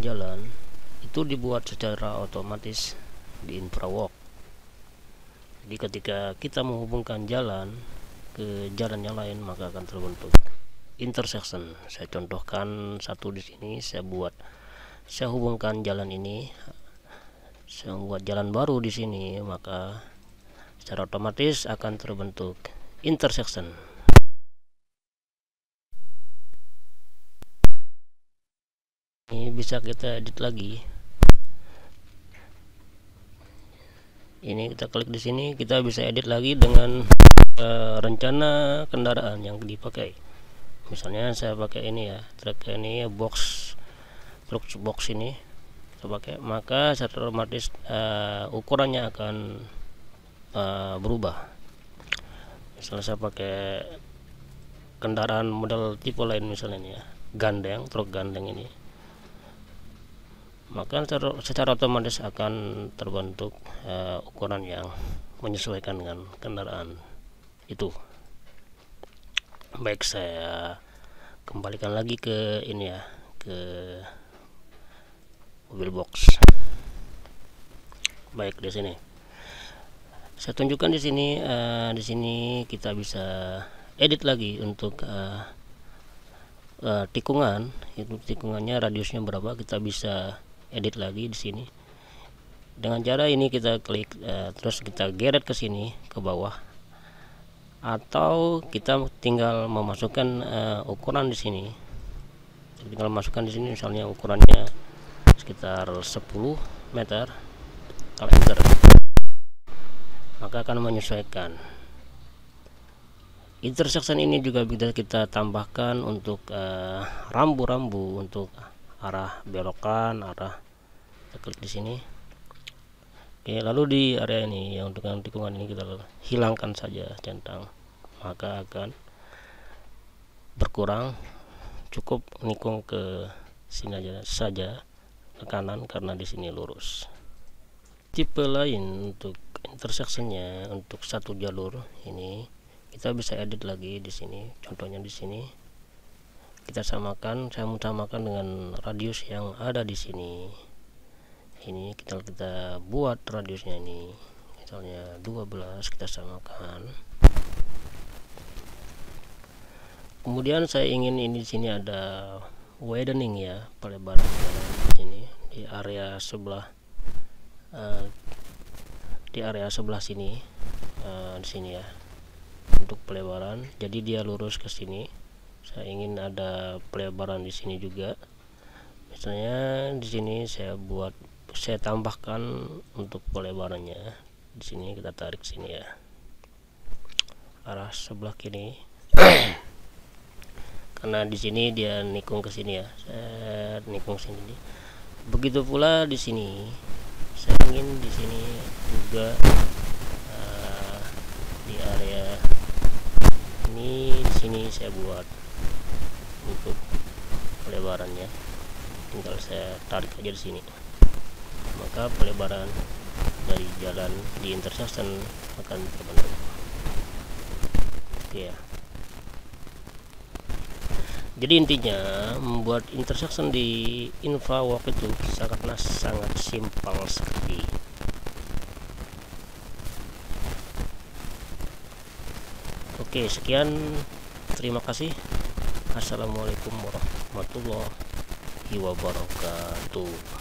jalan itu dibuat secara otomatis di infrawalk. Jadi ketika kita menghubungkan jalan ke jalan yang lain, maka akan terbentuk intersection. Saya contohkan satu di sini. Saya hubungkan jalan ini, saya membuat jalan baru di sini, maka secara otomatis akan terbentuk intersection. Ini bisa kita edit lagi. Ini kita klik di sini, kita bisa edit lagi dengan rencana kendaraan yang dipakai. Misalnya saya pakai ini ya, truk ini box ini saya pakai, maka secara otomatis ukurannya akan berubah. Misalnya saya pakai kendaraan model tipe lain, misalnya ini ya, truk gandeng ini, maka secara otomatis akan terbentuk ukuran yang menyesuaikan dengan kendaraan itu. Baik, saya kembalikan lagi ke ini ya, ke mobil box. Baik, di sini saya tunjukkan di sini kita bisa edit lagi untuk tikungan. Itu tikungannya radiusnya berapa, kita bisa edit lagi di sini. Dengan cara ini kita klik terus kita geret ke sini ke bawah, atau kita tinggal memasukkan ukuran di sini. Tinggal masukkan di sini, misalnya ukurannya sekitar 10 meter. Kalau enter, maka akan menyesuaikan. Intersection ini juga bisa kita tambahkan untuk rambu-rambu untuk arah belokan, kita klik di sini. Oke, lalu di area ini yang untuk tikungan ini kita hilangkan saja centang, maka akan berkurang. Cukup nikung ke sini saja ke kanan, karena di sini lurus. Tipe lain untuk intersectionnya, untuk satu jalur ini kita bisa edit lagi di sini. Contohnya di sini saya mau samakan dengan radius yang ada di sini. Ini kita buat radiusnya ini, misalnya 12, kita samakan. Kemudian saya ingin ini di sini ada widening ya, pelebaran di sini di area sebelah sini, di sini ya, untuk pelebaran. Jadi dia lurus ke sini. Saya ingin ada pelebaran di sini juga. Misalnya di sini saya tambahkan untuk pelebarannya. Di sini kita tarik sini ya, arah sebelah kiri. Karena di sini dia nikung ke sini ya, saya nikung sini. Begitu pula di sini, saya ingin di sini juga di area ini, di sini saya buat untuk pelebarannya. Tinggal saya tarik aja di sini, maka pelebaran dari jalan di intersection akan terbentuk. Oke ya. Jadi intinya membuat intersection di infrawalk itu sangat simpel sekali. Oke, sekian, terima kasih. Assalamualaikum warahmatullahi wabarakatuh.